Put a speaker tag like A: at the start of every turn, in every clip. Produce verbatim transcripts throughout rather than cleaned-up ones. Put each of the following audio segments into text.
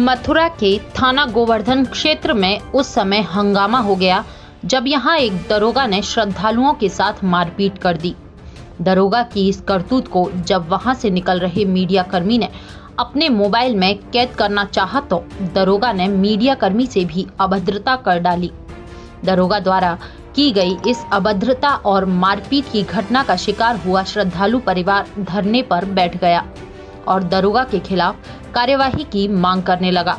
A: मथुरा के थाना गोवर्धन क्षेत्र में उस समय हंगामा हो गया जब यहां एक दरोगा ने श्रद्धालुओं के साथ मारपीट कर दी। दरोगा की इस करतूत को जब वहां से निकल रहे मीडिया कर्मी ने अपने मोबाइल में कैद करना चाहा तो दरोगा ने मीडिया कर्मी से भी अभद्रता कर डाली। दरोगा द्वारा की गई इस अभद्रता और मारपीट की घटना का शिकार हुआ श्रद्धालु परिवार धरने पर बैठ गया और दरोगा के खिलाफ कार्यवाही की मांग करने लगा।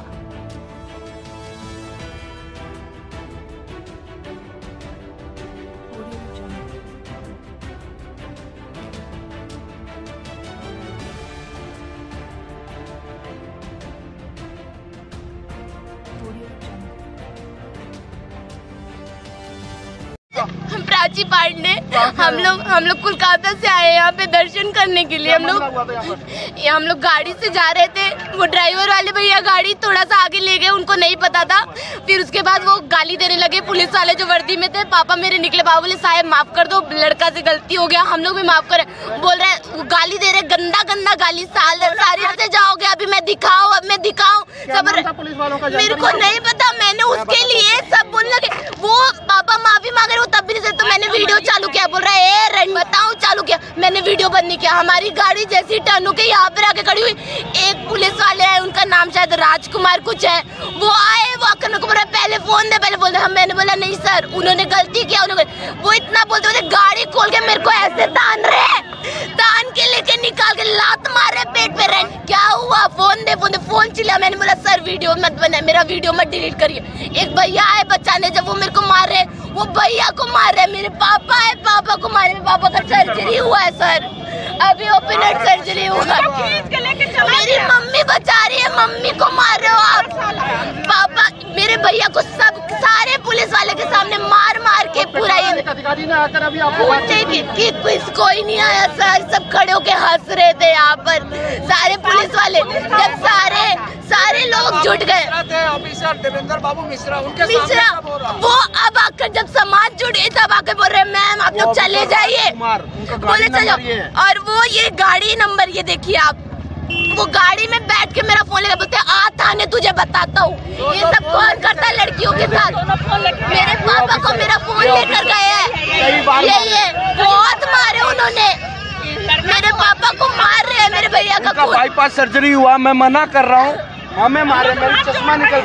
B: प्राची पांडे, हम लोग हम लोग कोलकाता से आए यहाँ पे दर्शन करने के लिए। हम लोग हम लोग गाड़ी से जा रहे थे, वो ड्राइवर वाले भैया गाड़ी थोड़ा सा आगे ले गए, उनको नहीं पता था। फिर उसके बाद वो गाली देने लगे, पुलिस वाले जो वर्दी में थे। पापा मेरे निकले, बाबा बोले साहब माफ कर दो, लड़का से गलती हो गया, हम लोग भी माफ करे। बोल रहे गाली दे रहे, गंदा गंदा गाली, साल सारी से जाओगे, अभी मैं दिखाऊं, अब मैं दिखाऊं। सब मेरे को नहीं पता, मैंने उसके लिए सब बोलने लगे। वो पापा माफी मांग रहे, वो तब भी नहीं, तो मैंने वीडियो चालू किया। बोल रहा है रन बताऊं, चालू किया, मैंने वीडियो बंद नहीं किया। हमारी गाड़ी जैसी टर्न होके यहाँ पे आके खड़ी हुई, एक पुलिस वाले आए, उनका नाम शायद राजकुमार कुछ है, वो आए, वो आकर को बोला पहले फोन दे, पहले बोल दे। हम मैंने बोला नहीं सर, उन्होंने गलती किया। उन्होंने वो इतना बोलते बोलते गाड़ी खोल के मेरे को ऐसे तान रहे, तान के लेके निकाल के लात मारे पेट पे। रन क्या हुआ, फोन दे, फोन दे, फोन चिल्ला। मैंने बोला सर वीडियो मत बना, मेरा वीडियो मत डिलीट करिए। एक भैया आए बचाने, जब वो मेरे को मार रहे, वो भैया को मार रहे, मेरे पापा है, पापा को मारे। पापा का सर्जरी हुआ है सर, अभी ओपन हार्ट सर्जरी हुआ। मेरी मम्मी बचा रही है, मम्मी को मार रहे हो आप। पापा मेरे भैया को सब सारे पुलिस वाले के सामने मार मार के पूरा ये
C: अधिकारी ने आकर अभी आपको
B: कि कुछ कोई नहीं आया सर, सब खड़े होके हंस रहे थे यहाँ पर सारे पुलिस वाले। जब सारे सारे लोग जुट गए,
C: ऑफिसर देवेंद्र बाबू मिश्रा, उनके
B: मिश्रा वो अब आकर जब समाज जुट गई तब आकर बोल रहे मैम आप लोग चले जाइए, बोले चलो। और वो ये गाड़ी नंबर ये देखिए आप, वो गाड़ी में बैठ के मेरा फोन लेकर बोलते आ थाने तुझे बताता हूँ। ये सब कौन करता है लड़कियों के साथ? मेरे पापा को मेरा फोन लेकर गए हैं, ये ये बहुत मारे उन्होंने, मेरे पापा को मार रहे हैं, मेरे भैया का
C: बाईपास सर्जरी हुआ, मैं मना कर रहा हूँ, हमें मारे, मेरी चश्मा निकल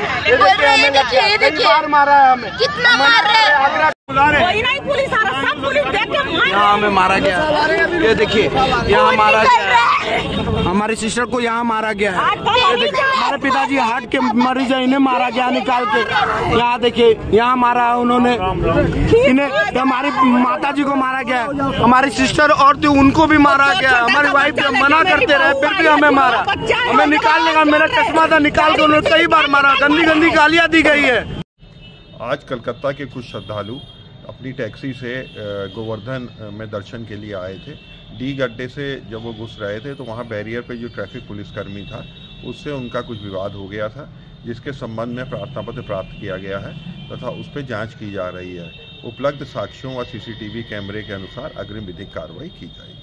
C: गया, मारा है हमें,
B: कितना मार रहे हैं।
D: कोई नहीं पुलिस आ रहा, सब पुलिस देख के
C: यहाँ हमें मारा गया। ये देखिए यहाँ मारा गया, हमारी सिस्टर को यहाँ मारा गया है। ये देखिए हमारे पिताजी हार्ट के मरीज है, इन्हें मारा गया निकाल के। यहाँ देखिए यहाँ मारा है उन्होंने, इन्हें हमारी माता जी को मारा गया, हमारी सिस्टर और थी उनको भी मारा गया। हमारी वाइफ मना करते रहे फिर भी हमें मारा, हमें निकालने का, मेरा चश्मा था निकाल के उन्होंने कई बार मारा, गंदी गंदी गालियाँ दी गई है।
E: आज कलकत्ता के कुछ श्रद्धालु अपनी टैक्सी से गोवर्धन में दर्शन के लिए आए थे। डी गड्ढे से जब वो घुस रहे थे तो वहाँ बैरियर पे जो ट्रैफिक पुलिसकर्मी था उससे उनका कुछ विवाद हो गया था, जिसके संबंध में प्रार्थना पत्र प्राप्त किया गया है तथा उस पर जांच की जा रही है। उपलब्ध साक्ष्यों व सीसीटीवी कैमरे के अनुसार अग्रिम विधिक कार्रवाई की जाएगी।